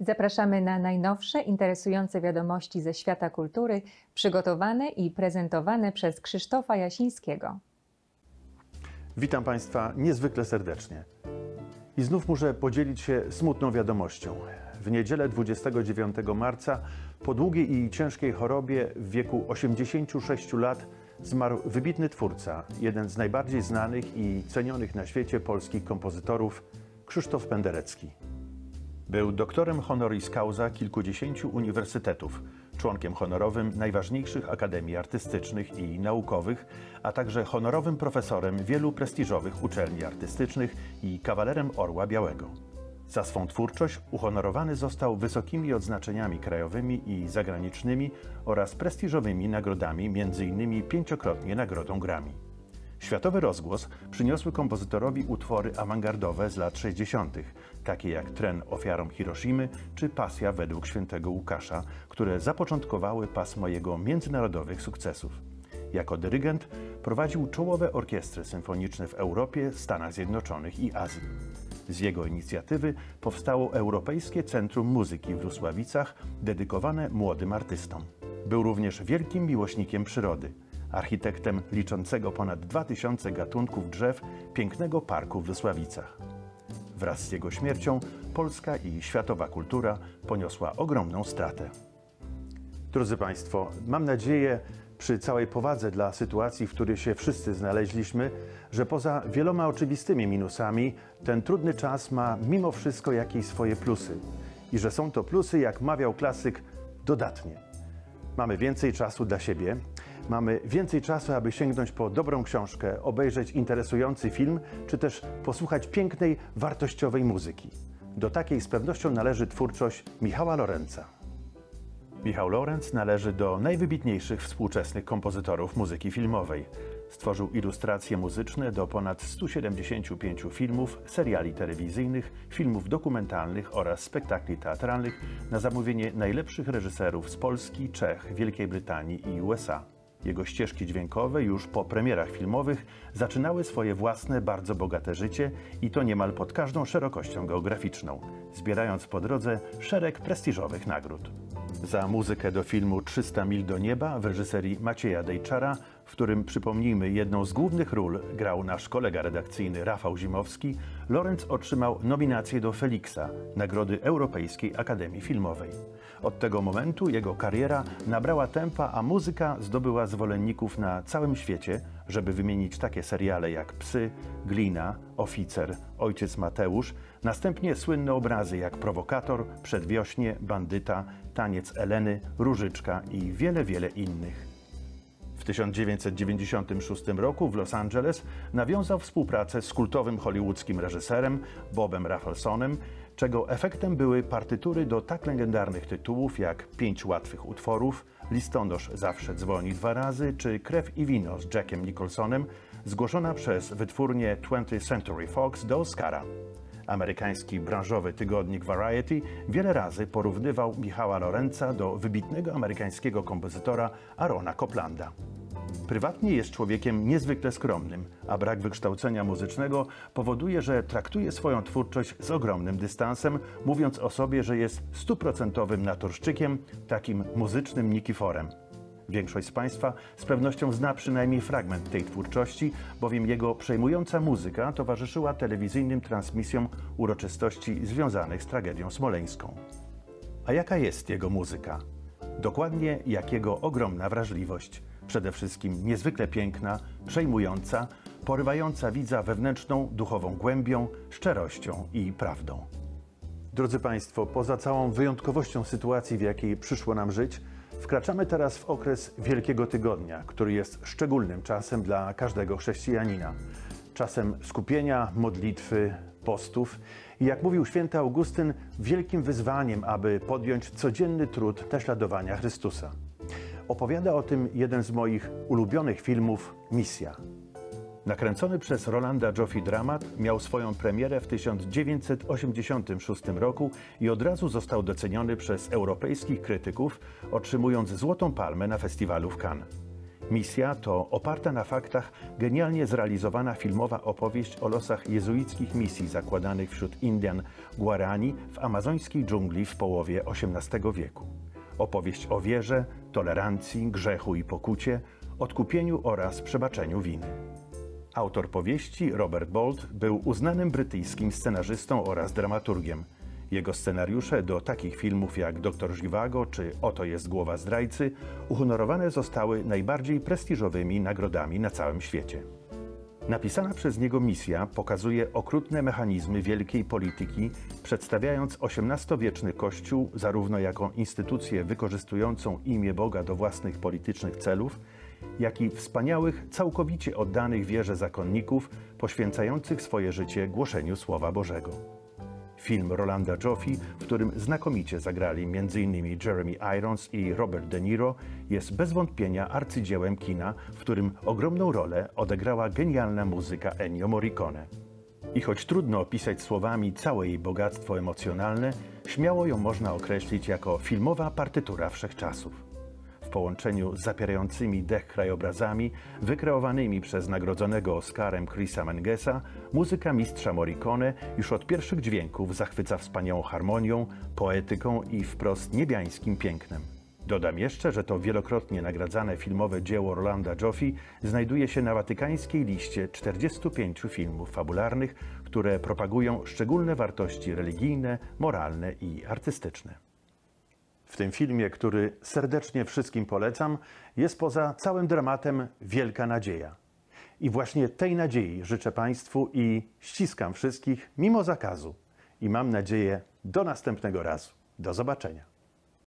Zapraszamy na najnowsze, interesujące wiadomości ze świata kultury, przygotowane i prezentowane przez Krzysztofa Jasińskiego. Witam Państwa niezwykle serdecznie. I znów muszę podzielić się smutną wiadomością. W niedzielę 29 marca po długiej i ciężkiej chorobie w wieku 86 lat zmarł wybitny twórca, jeden z najbardziej znanych i cenionych na świecie polskich kompozytorów, Krzysztof Penderecki. Był doktorem honoris causa kilkudziesięciu uniwersytetów, członkiem honorowym najważniejszych akademii artystycznych i naukowych, a także honorowym profesorem wielu prestiżowych uczelni artystycznych i kawalerem Orła Białego. Za swą twórczość uhonorowany został wysokimi odznaczeniami krajowymi i zagranicznymi oraz prestiżowymi nagrodami, m.in. 5-krotnie nagrodą Grammy. Światowy rozgłos przyniosły kompozytorowi utwory awangardowe z lat 60., takie jak Tren ofiarą Hiroshimy czy Pasja według świętego Łukasza, które zapoczątkowały pasmo jego międzynarodowych sukcesów. Jako dyrygent prowadził czołowe orkiestry symfoniczne w Europie, Stanach Zjednoczonych i Azji. Z jego inicjatywy powstało Europejskie Centrum Muzyki w Lusławicach, dedykowane młodym artystom. Był również wielkim miłośnikiem przyrody, architektem liczącego ponad 2000 gatunków drzew pięknego parku w Lusławicach. Wraz z jego śmiercią polska i światowa kultura poniosła ogromną stratę. Drodzy Państwo, mam nadzieję, przy całej powadze dla sytuacji, w której się wszyscy znaleźliśmy, że poza wieloma oczywistymi minusami ten trudny czas ma mimo wszystko jakieś swoje plusy i że są to plusy, jak mawiał klasyk, dodatnie. Mamy więcej czasu dla siebie, mamy więcej czasu, aby sięgnąć po dobrą książkę, obejrzeć interesujący film, czy też posłuchać pięknej, wartościowej muzyki. Do takiej z pewnością należy twórczość Michała Lorenza. Michał Lorenz należy do najwybitniejszych współczesnych kompozytorów muzyki filmowej. Stworzył ilustracje muzyczne do ponad 175 filmów, seriali telewizyjnych, filmów dokumentalnych oraz spektakli teatralnych na zamówienie najlepszych reżyserów z Polski, Czech, Wielkiej Brytanii i USA. Jego ścieżki dźwiękowe już po premierach filmowych zaczynały swoje własne, bardzo bogate życie i to niemal pod każdą szerokością geograficzną, zbierając po drodze szereg prestiżowych nagród. Za muzykę do filmu 300 mil do nieba w reżyserii Macieja Dejczara, w którym, przypomnijmy, jedną z głównych ról grał nasz kolega redakcyjny Rafał Zimowski, Lorenz otrzymał nominację do Feliksa, Nagrody Europejskiej Akademii Filmowej. Od tego momentu jego kariera nabrała tempa, a muzyka zdobyła zwolenników na całym świecie, żeby wymienić takie seriale jak Psy, Glina, Oficer, Ojciec Mateusz, następnie słynne obrazy jak Prowokator, Przedwiośnie, Bandyta, Taniec Eleny, Różyczka i wiele, wiele innych. W 1996 roku w Los Angeles nawiązał współpracę z kultowym hollywoodzkim reżyserem Bobem Rafelsonem, czego efektem były partytury do tak legendarnych tytułów jak 5 łatwych utworów, Listonosz zawsze dzwoni 2 razy czy Krew i wino z Jackiem Nicholsonem, zgłoszona przez wytwórnię 20th Century Fox do Oscara. Amerykański branżowy tygodnik Variety wiele razy porównywał Michała Lorenza do wybitnego amerykańskiego kompozytora Aarona Coplanda. Prywatnie jest człowiekiem niezwykle skromnym, a brak wykształcenia muzycznego powoduje, że traktuje swoją twórczość z ogromnym dystansem, mówiąc o sobie, że jest 100% naturszczykiem, takim muzycznym Nikiforem. Większość z Państwa z pewnością zna przynajmniej fragment tej twórczości, bowiem jego przejmująca muzyka towarzyszyła telewizyjnym transmisjom uroczystości związanych z tragedią smoleńską. A jaka jest jego muzyka? Dokładnie jak jego ogromna wrażliwość. Przede wszystkim niezwykle piękna, przejmująca, porywająca widza wewnętrzną, duchową głębią, szczerością i prawdą. Drodzy Państwo, poza całą wyjątkowością sytuacji, w jakiej przyszło nam żyć, wkraczamy teraz w okres Wielkiego Tygodnia, który jest szczególnym czasem dla każdego chrześcijanina. Czasem skupienia, modlitwy, postów i, jak mówił święty Augustyn, wielkim wyzwaniem, aby podjąć codzienny trud naśladowania Chrystusa. Opowiada o tym jeden z moich ulubionych filmów Misja. Nakręcony przez Rolanda Joffe dramat miał swoją premierę w 1986 roku i od razu został doceniony przez europejskich krytyków, otrzymując Złotą Palmę na festiwalu w Cannes. Misja to oparta na faktach genialnie zrealizowana filmowa opowieść o losach jezuickich misji zakładanych wśród Indian Guarani w amazońskiej dżungli w połowie XVIII wieku. Opowieść o wierze, tolerancji, grzechu i pokucie, odkupieniu oraz przebaczeniu winy. Autor powieści, Robert Bolt, był uznanym brytyjskim scenarzystą oraz dramaturgiem. Jego scenariusze do takich filmów jak Doktor Zhivago czy Oto jest głowa zdrajcy uhonorowane zostały najbardziej prestiżowymi nagrodami na całym świecie. Napisana przez niego misja pokazuje okrutne mechanizmy wielkiej polityki, przedstawiając XVIII-wieczny Kościół zarówno jako instytucję wykorzystującą imię Boga do własnych politycznych celów, jak i wspaniałych, całkowicie oddanych wierze zakonników, poświęcających swoje życie głoszeniu Słowa Bożego. Film Rolanda Joffe, w którym znakomicie zagrali m.in. Jeremy Irons i Robert De Niro, jest bez wątpienia arcydziełem kina, w którym ogromną rolę odegrała genialna muzyka Ennio Morricone. I choć trudno opisać słowami całe jej bogactwo emocjonalne, śmiało ją można określić jako filmowa partytura wszechczasów. W połączeniu z zapierającymi dech krajobrazami wykreowanymi przez nagrodzonego Oscarem Chrisa Mengesa, muzyka mistrza Morricone już od pierwszych dźwięków zachwyca wspaniałą harmonią, poetyką i wprost niebiańskim pięknem. Dodam jeszcze, że to wielokrotnie nagradzane filmowe dzieło Rolanda Joffe znajduje się na watykańskiej liście 45 filmów fabularnych, które propagują szczególne wartości religijne, moralne i artystyczne. W tym filmie, który serdecznie wszystkim polecam, jest poza całym dramatem wielka nadzieja. I właśnie tej nadziei życzę Państwu i ściskam wszystkich mimo zakazu. I mam nadzieję do następnego razu. Do zobaczenia.